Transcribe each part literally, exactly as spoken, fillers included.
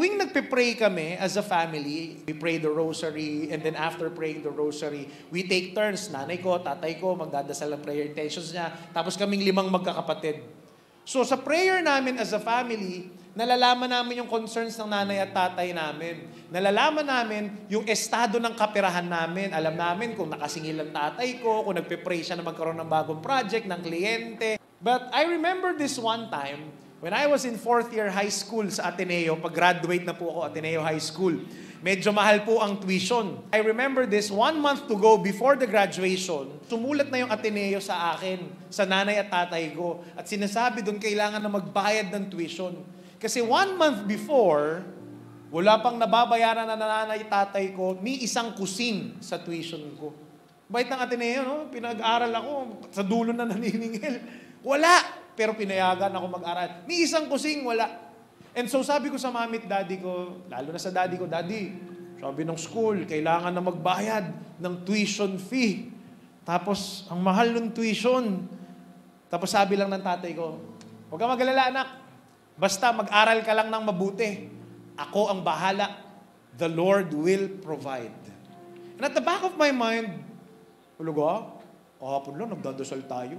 tuwing nagpe-pray kami as a family, we pray the rosary, and then after praying the rosary, we take turns. Nanay ko, tatay ko, magdadasal ng prayer intentions niya. Tapos kaming limang magkakapatid. So sa prayer namin as a family, nalalaman namin yung concerns ng nanay at tatay namin. Nalalaman namin yung estado ng kaperahan namin. Alam namin kung nakasingil ang tatay ko, kung nagpe-pray siya na magkaroon ng bagong project, ng kliyente. But I remember this one time, when I was in fourth year high school sa Ateneo, pag-graduate na po ako, Ateneo High School, medyo mahal po ang tuition. I remember this, one month to go before the graduation, sumulat na yung Ateneo sa akin, sa nanay at tatay ko, at sinasabi doon kailangan na magbayad ng tuition. Kasi one month before, wala pang nababayaran na nanay at tatay ko, ni isang kusing sa tuition ko. Bait ng Ateneo, no? Pinag-aral ako, sa dulo na naniningil. Wala! Pero pinayagan ako mag-aral. Ni isang kusing, wala. And so sabi ko sa mami at daddy ko, lalo na sa daddy ko, Daddy, sabi ng school, kailangan na magbayad ng tuition fee. Tapos, ang mahal ng tuition. Tapos sabi lang ng tatay ko, huwag ka mag-alala, anak. Basta mag-aral ka lang ng mabuti. Ako ang bahala. The Lord will provide. And at the back of my mind, huluga, kahapon lang, nagdadasal tayo.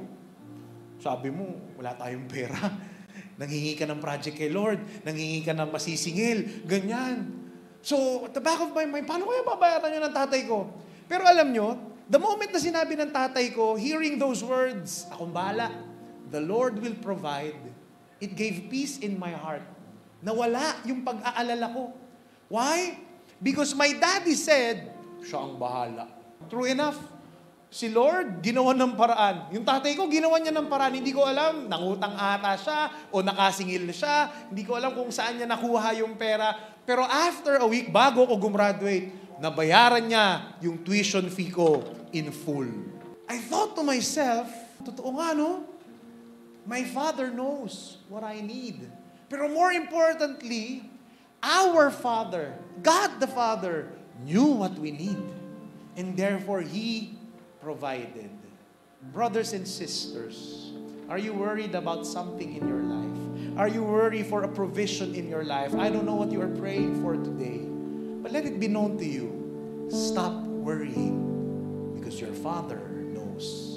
Sabi mo, wala tayong pera. Nanghingi ka ng project kay Lord. Nanghingi ka ng masisingil. Ganyan. So, at the back of my mind, paano kaya babayaran nyo ng tatay ko? Pero alam nyo, the moment na sinabi ng tatay ko, hearing those words, akong bahala, the Lord will provide. It gave peace in my heart. Nawala yung pag-aalala ko. Why? Because my daddy said, siya ang bahala. True enough. Si Lord, ginawa ng paraan. Yung tatay ko, ginawa niya ng paraan. Hindi ko alam, nangutang ata siya o nakasingil siya. Hindi ko alam kung saan niya nakuha yung pera. Pero after a week, bago ko gumraduate, nabayaran niya yung tuition fee ko in full. I thought to myself, totoo nga no? My Father knows what I need. Pero more importantly, our Father, God the Father, knew what we need. And therefore, He provided. Brothers and sisters, are you worried about something in your life? Are you worried for a provision in your life? I don't know what you are praying for today, but let it be known to you. Stop worrying because your Father knows.